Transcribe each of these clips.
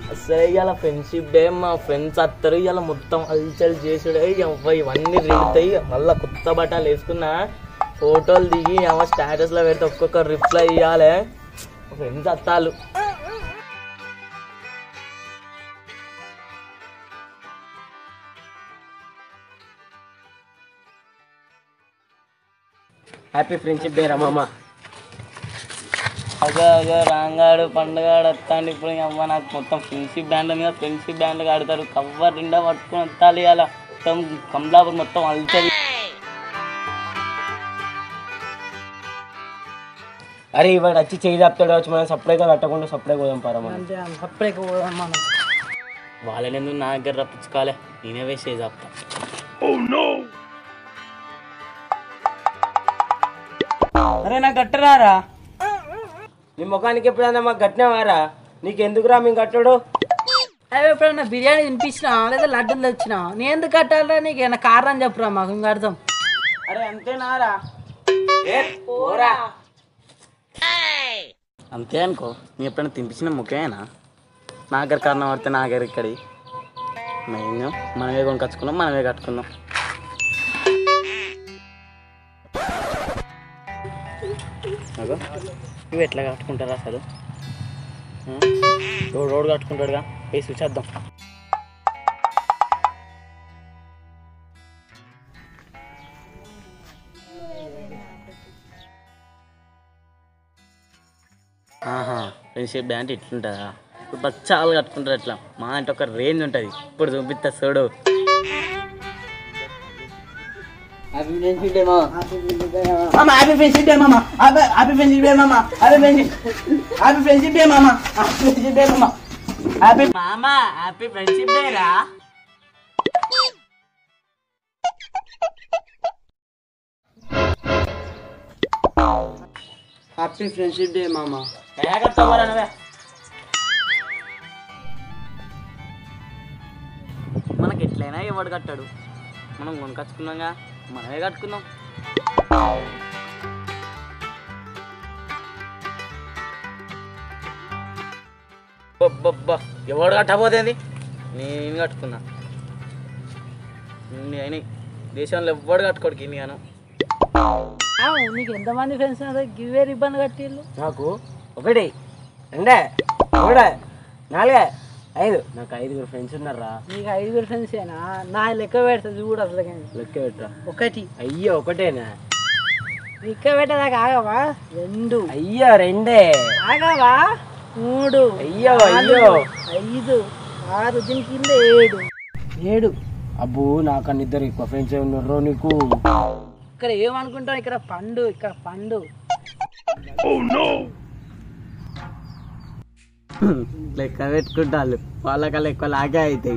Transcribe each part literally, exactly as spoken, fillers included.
అసలు ఇవాళ friendship day మా ఫ్రెండ్స్ వస్తారు ఇవాళ మొత్తం హల్చల్ చేసుడే అవ్వ ఇవన్నీ రిగుతాయి మళ్ళీ కొత్త బట్టలు వేసుకున్నా ఫోటోలు దిగి ఏమో స్టేటస్లో పెడితే ఒక్కొక్క రిప్లై ఇవ్వాలి ఫ్రెండ్స్ వస్తాలు హ్యాపీ ఫ్రెండ్షిప్ డే రా మామ అదే అదే రాంగాడు పండుగాడు వస్తాండి ఇప్పుడు అమ్మ నాకు మొత్తం ఫ్రెండ్షిప్ బ్యాండ్ మీద ఫ్రెండ్షిప్ బ్యాండ్ ఆడతారు కవ్వర్ నిండా పట్టుకుని వస్తాలి అలా మొత్తం కమలాపూర్ మొత్తం అల్చది. అరే ఇవాడు వచ్చి చేయి చెప్తాడు వచ్చి మనం సపరేట్గా కట్టకుండా సపరేట్ పోదాం పారా మనం సపరేట్ పోదాం మనం వాళ్ళని ఎందుకు నా దగ్గర రప్పించుకోవాలి నేనే వేస్ట్ చేసి చెప్తా. అరే నాకు కట్టరారా నీ ముఖానికి ఎప్పుడైనా మాకు కట్టినావారా నీకు ఎందుకురా మేము కట్టడు అవి ఎప్పుడన్నా బిర్యానీ తినిపించినా లేదా లడ్డూలు తెచ్చినా నేను ఎందుకు కట్టాలా నీకు ఏమైనా కారణం అని చెప్పురా మాకు ఇంకా అర్థం. అరే అంతేనారా అంతే అనుకో నీ ఎప్పుడైనా తినిపించిన ముఖ్యమేనా నా దగ్గర కారణం పడితే నా దగ్గర ఇక్కడి మేము మనమే కొనుకొచ్చుకున్నాం మనమే కట్టుకున్నాం. అగో నువ్వు ఎట్లా కట్టుకుంటారా అసలు రోడ్ రోడ్ కట్టుకుంటాడుగా వేసి చూసేద్దాం. ఆహా ఫ్రెండ్షిప్ డే అంటే ఇట్లుంటుందా ఇప్పుడు బచ్చాలు కట్టుకుంటారు అట్లా మా అంటే ఒక రేంజ్ ఉంటుంది ఇప్పుడు చూపిస్తా చూడు. హ్యాపీ ఫ్రెండ్షిప్ డే మామ హ్యాపీ ఫ్రెండ్షిప్ డే మామ హ్యాపీ ఫ్రెండ్షిప్ డే మామ happy friendship happy friendship day మామ హ్యాపీ ఫ్రెండ్షిప్ డే మామ హ్యాపీ మామ హ్యాపీ ఫ్రెండ్షిప్ డే రా. హ్యాపీ ఫ్రెండ్షిప్ డే మామ మనకి ఎట్లయినా ఎవడు కట్టాడు మనం కొనుకొచ్చుకున్నాగా మనమే కట్టుకుందాం. బొబ్బా ఎవడు కట్టబోతేంది నేను కట్టుకున్నా అయినా దేశంలో ఎవ్వడు కట్టుకోడికి నేను నీకు ఎంతమంది ఫ్రెండ్స్ గివే ఇబ్బంది కట్టిళ్ళు నాకు ఒకటి రెండే మూడే నాలుగే ఐదు నాకు ఐదుగురు ఫ్రెండ్స్ ఉన్నారా. నీకు ఐదుగురు ఫ్రెండ్స్ ఏనా నా లెక్క పెడతా చూడు అసలు లెక్క పెట్టరా ఒకటి అయ్యో ఒకటేనా లెక్క పెట్టదాకా ఆగవా రెండు అయ్యో రెండే ఆగవా మూడు అయ్యో అయ్యో ఐదు ఆరు దీని కింద ఏడు ఏడు అబ్బో నాకన్నా ఇద్దరు ఎక్కువ ఫ్రెండ్స్ ఉన్నారు నీకు. ఇక్కడ ఏమనుకుంటావు ఇక్కడ పండు ఇక్కడ పండు లెక్క పెట్టుకుంటారు వాళ్ళకల్లా ఎక్కువ లాగే అవుతాయి.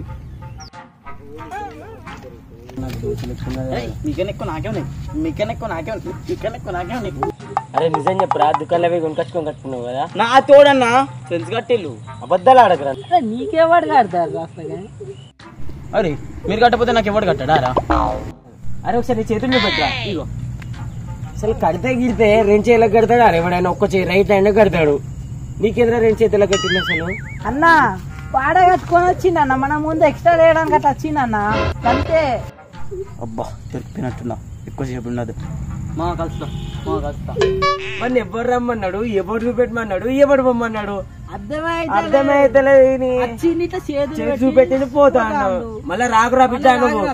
మీకన్నా ఎక్కువ నాకే ఉన్నాయి మీకన్నా ఎక్కువ నాకే ఉన్నాయి మీకన్నా ఎక్కువ నాకే ఉన్నాయి. అరే నిజం చెప్పరా దుకాణంలో పోయి కొనుకొచ్చుకొని కట్టుకున్నావు కదా నా తోడన్నా ఫ్రెండ్స్ కట్టిల్లు అబద్ధాలు ఆడకరా. నీకెవడు కడతారు అసలు కానీ అరే మీరు కట్టకపోతే నాకు ఎవడు కట్టాడా రా. అరే ఒకసారి నీ చేతుల్లో పెట్టరా ఇగో అసలు కడితే గిడితే రెండు చేతులకు కడతాడు అరే ఎవడైనా ఒక్క చేయి రైట్ హ్యాండ్ కడతాడు నీకెదురా రెండు చేతులకు కట్టింది అసలు అన్నా పాడ కట్టుకొని వచ్చిందన్న మన ముందు ఎక్స్ట్రా వేయడానికి అట్లా వచ్చిందన్న అంతే. అబ్బా దొరికినట్టున్నా ఎక్కువసేపు ఉన్నది మా కలుస్తా మా కలుస్తా. మన ఎవరు రమ్మన్నాడు ఎవరు చూపెట్టమన్నాడు ఎవరు పొమ్మన్నాడు అర్థమైతే అర్థమైతే చూపెట్టింది పోతా అన్నావు మళ్ళీ రాకురా బిడ్డ నువ్వు.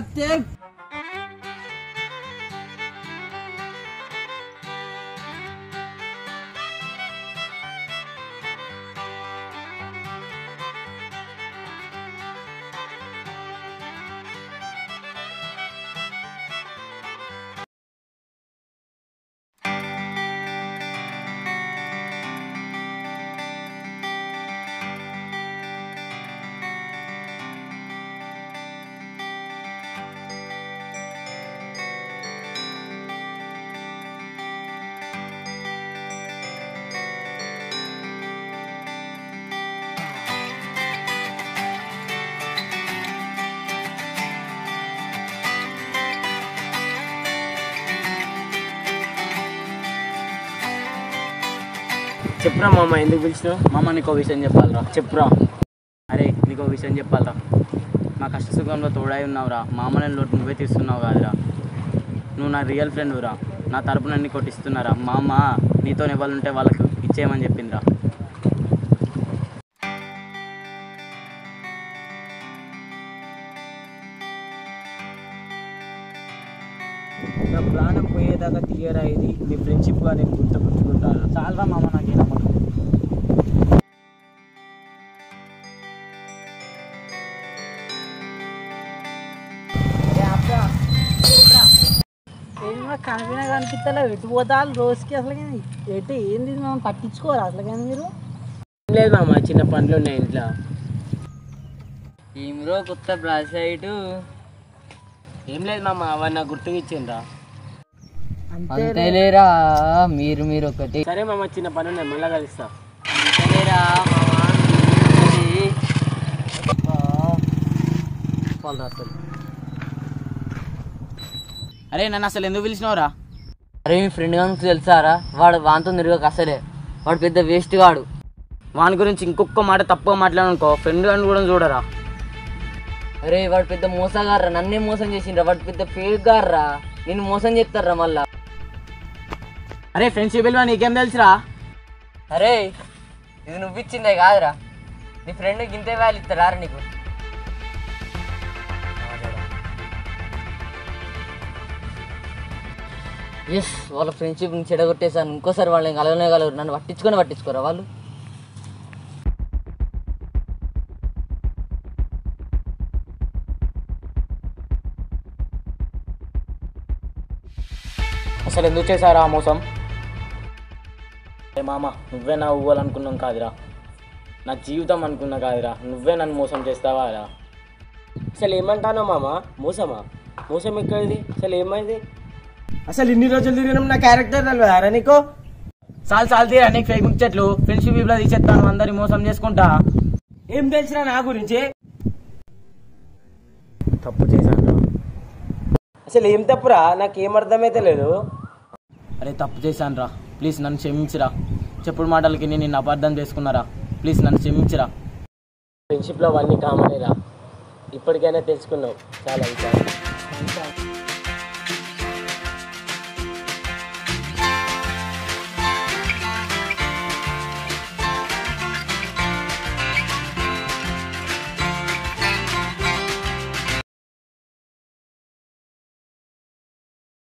చెప్పురా మామ ఎందుకు పిలిచినావు? మామ నీకు విషయం చెప్పాలరా. చెప్పురా. అరే విషయం చెప్పాలరా. మా కష్ట సుఖంలో తోడై ఉన్నావురా. మా అమ్మ నేను లోటు నువ్వే తీస్తున్నావు కాదురా. నువ్వు నా రియల్ ఫ్రెండ్రా. నా తరపున అన్ని కొట్టిస్తున్నారా. మా అమ్మ నీతో ఎవరు ఉంటే వాళ్ళకు ఇచ్చేయమని చెప్పిందిరా. నా ప్రాణం పోయేదాకా తీయరా ఇది నీ ఫ్రెండ్షిప్గా నేను గుర్తుపెట్టుకుంటాను. చాలరా మామ నాకు నమ్మకం. ఏమో కనిపినా కనిపిస్తలే ఎటు పోతారు రోజుకి అసలు ఎటు ఏంది మనం పట్టించుకోరు అసలు కానీ మీరు. ఏం లేదు మామ, చిన్న పనులు ఉన్నాయి ఇంట్లో. ఏమిరో కొత్త బ్రాసైట్. ఏం లేదు మామ, అవన్నీ నాకు గుర్తుకు ఇచ్చిండ్రా. అంతేలేరా మీరు మీరు ఒకటి. సరే మామ, చిన్న పని ఉన్నాయి, మళ్ళా కలుస్తా. అంతేలేరా అరే నన్ను అసలు ఎందుకు పిలిచినావురా? అరే మీ ఫ్రెండ్ గానికి తెలుసారా, వాడు వాంతో తిరగక అసలే వాడు పెద్ద వేస్ట్ గాడు. వాని గురించి ఇంకొక మాట తప్పుగా మాట్లాడనుకో ఫ్రెండ్ అని కూడా చూడరా. అరే వాడు పెద్ద మోసగారా, నన్నే మోసం చేసిండ్రా. వాడు పెద్ద ఫేక్ గారా, నేను మోసం చేస్తారా మళ్ళా. అరే ఫ్రెండ్షిప్ విలువ నీకేం తెలుసురా? అరే ఇది నువ్వు ఇచ్చిందే కాదురా, నీ ఫ్రెండ్కి ఇంతే వాల్యూ ఇస్తారా నీకు? ఎస్ వాళ్ళ ఫ్రెండ్షిప్ నుంచి చెడగొట్టేసాను. ఇంకోసారి వాళ్ళని కలగనే కలగరు. నన్ను పట్టించుకొని పట్టించుకోరా వాళ్ళు. అసలు ఎందుకు చేశారా ఆ మోసం? ఏ మామ, నువ్వే నా ఊవాలనుకున్నాం కాదురా, నా జీవితం అనుకున్నా కాదురా. నువ్వే నన్ను మోసం చేస్తావా రా? అసలు ఏమంటానో మామ, మోసమా? మోసం ఎక్కడిది? అసలు ఏమైంది? అసలు ఇన్ని రోజులు తిరిగినాం, నా క్యారెక్టర్ తెలియదారా నీకు? చాలు చాలు తీరా నీకు ఫేక్ ముచ్చట్లు. ఫ్రెండ్షిప్ విలువ తీసేస్తాను, అందరి మోసం చేసుకుంటా. ఏం తెలిసినా నా గురించి? తప్పు చేశాను. అసలు ఏం తప్పురా, నాకేం అర్థమైతే లేదు. అరే తప్పు చేశాను రా, ప్లీజ్ నన్ను క్షమించరా. చెప్పుడు మాటలకి నేను నిన్ను అపార్థం చేసుకున్నారా. ప్లీజ్ నన్ను క్షమించరా. ఫ్రెండ్షిప్లో అవన్నీ కామనేరా, ఇప్పటికైనా తెలుసుకున్నావు. చాలా చాలా